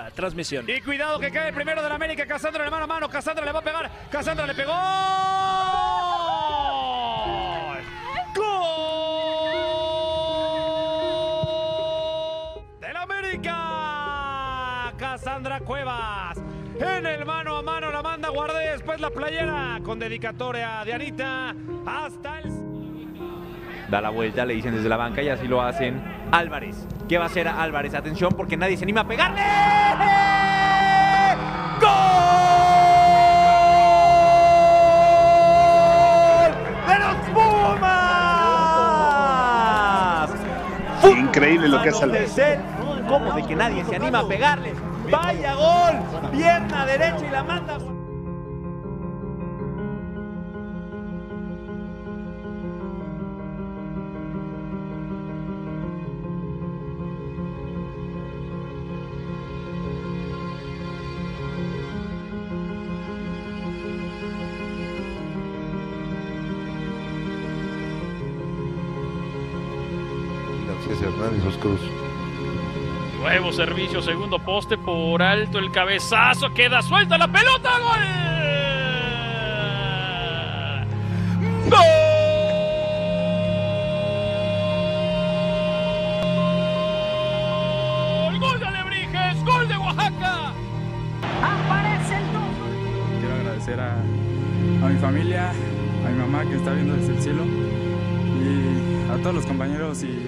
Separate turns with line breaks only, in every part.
transmisión.
Y cuidado que cae el primero del América, Casandra de mano a mano, Casandra le va a pegar, Casandra le pegó. ¡Gol! ¡Del América! Casandra Cuevas. En el mano a mano la manda, guardé después la playera con dedicatoria de Anita hasta el...
Da la vuelta, le dicen desde la banca y así lo hacen. Álvarez. ¿Qué va a hacer Álvarez? Atención porque nadie se anima a pegarle. ¡Gol! ¡De los Pumas!
Increíble lo que hace Álvarez.
¿Cómo de que nadie se anima a pegarle? ¡Vaya gol! Pierna derecha y la manda.
Hernández, Los Cruz.
Nuevo servicio, segundo poste por alto, el cabezazo, queda suelta la pelota, ¡gol! ¡Gol! ¡Gol de Alebrijes! ¡Gol de Oaxaca!
¡Aparece el 2!
Quiero agradecer a mi familia, a mi mamá que está viendo desde el cielo y a todos los compañeros y...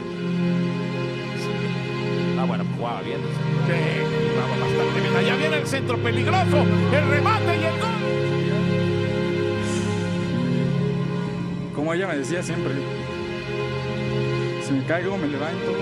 Bueno, jugaba bien.
Sí, jugaba bastante bien. Allá viene el centro peligroso, el remate y el gol.
Como ella me decía siempre, si me caigo me levanto.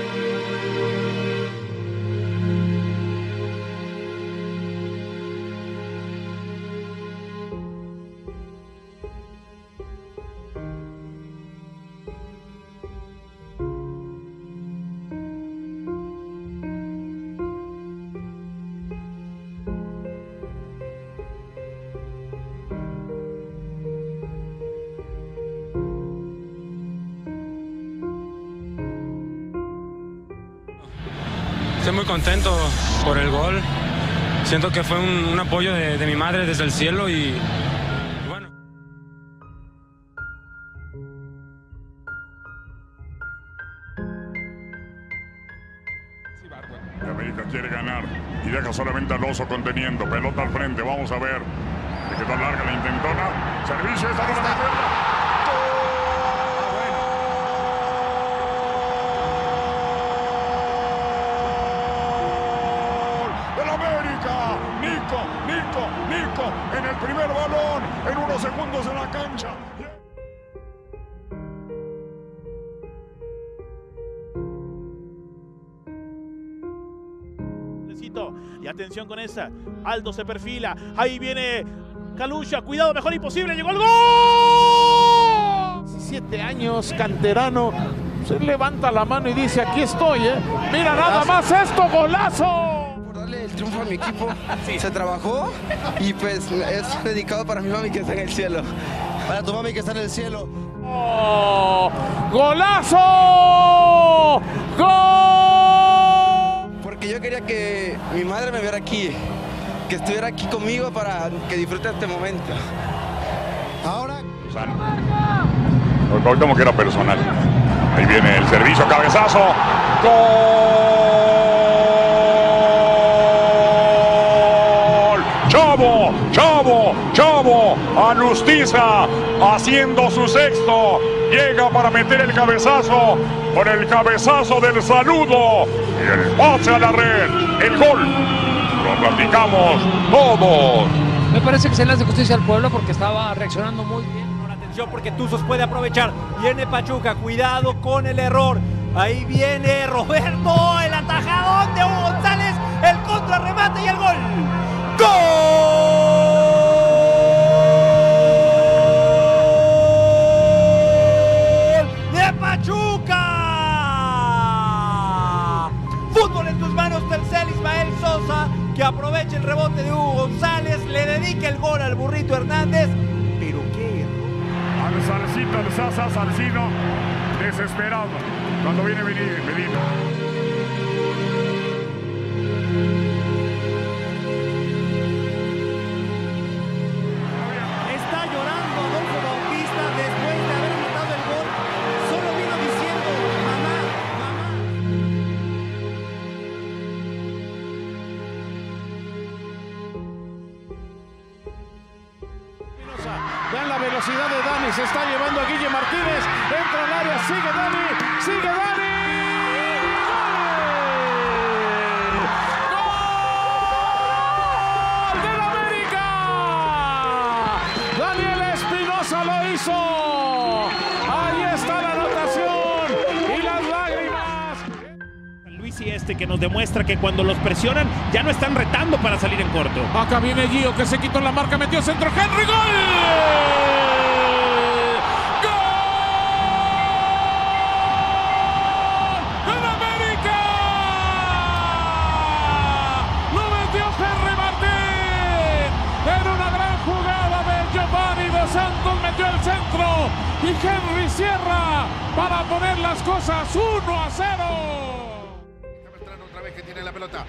Estoy muy contento por el gol. Siento que fue un apoyo de mi madre desde el cielo y bueno.
América quiere ganar y deja solamente al Oso conteniendo. Pelota al frente, vamos a ver. Le quedó larga la intentona. Servicio, esa no la Nico, en el primer balón, en unos segundos en la cancha.
Y atención con esa, Aldo se perfila, ahí viene Calucha, cuidado, mejor imposible, llegó el gol. 17 años, canterano, se levanta la mano y dice, aquí estoy, mira nada más esto, golazo.
El triunfo a mi equipo se trabajó y pues es dedicado para mi mami que está en el cielo. Para tu mami que está en el cielo.
¡Oh! ¡Golazo! ¡Gol!
Porque yo quería que mi madre me viera aquí, que estuviera aquí conmigo para que disfrute este momento.
Ahora... Como que era personal. Ahí viene el servicio, cabezazo. ¡Gol! Chavo, Alustiza haciendo su sexto, llega para meter el cabezazo, con el cabezazo del saludo y el pase a la red, el gol, lo platicamos todos.
Me parece que se le hace justicia al pueblo porque estaba reaccionando muy bien.
Atención porque Tuzos puede aprovechar, viene Pachuca, cuidado con el error, ahí viene Roberto, el atajadón de Hugo González, el contrarremate y el gol. ¡Gol! ¡De Pachuca! Fútbol en tus manos, tercer Ismael Sosa, que aprovecha el rebote de Hugo González, le dedica el gol al Burrito Hernández, pero qué error.
Al Salcito, al Sasa Salcino, desesperado, cuando viene Medina.
velocidad de Dani, se está llevando a Guille Martínez, entra al área, sigue Dani, sigue Dani. ¡Gol del América! Daniel Espinosa lo hizo. Ahí está la anotación y las lágrimas.
Luis y que nos demuestra que cuando los presionan ya no están retando para salir en corto.
Acá viene Gio que se quitó la marca, metió centro, Henry, ¡gol! Santos metió el centro y Henry cierra para poner las cosas 1-0.
Otra vez que tiene la pelota.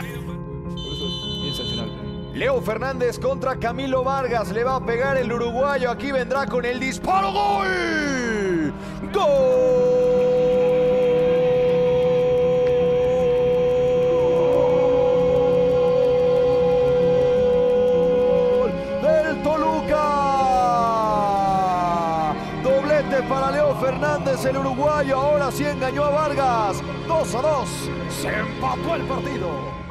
Leo Fernández contra Camilo Vargas. Le va a pegar el uruguayo. Aquí vendrá con el disparo. ¡Gol! ¡Gol! Para Leo Fernández, el uruguayo ahora sí engañó a Vargas. 2-2, se empató el partido.